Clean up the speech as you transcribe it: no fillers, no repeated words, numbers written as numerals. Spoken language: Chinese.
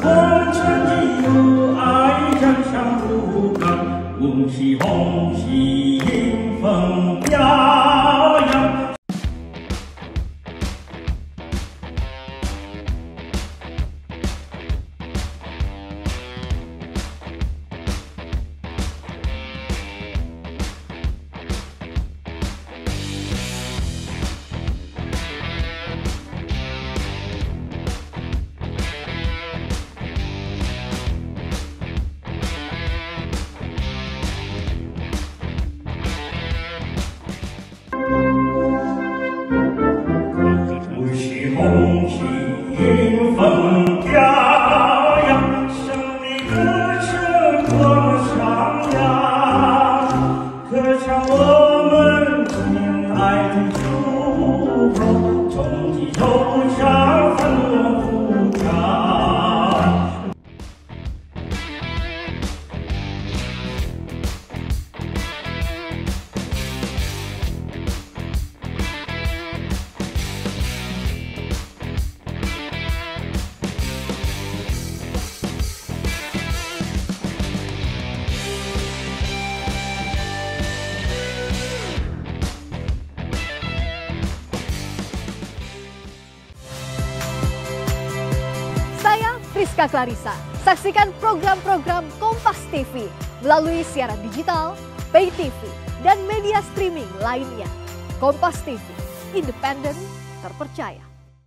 我们曾经有爱将相不干，红旗红旗迎风飘扬。红旗迎风飘扬，胜利歌声广上扬，歌唱我们亲爱的祖国，冲击头上奋勇呼张。 Saya Friska Clarissa. Saksikan program-program Kompas TV melalui siaran digital, pay TV, dan media streaming lainnya. Kompas TV, independen, terpercaya.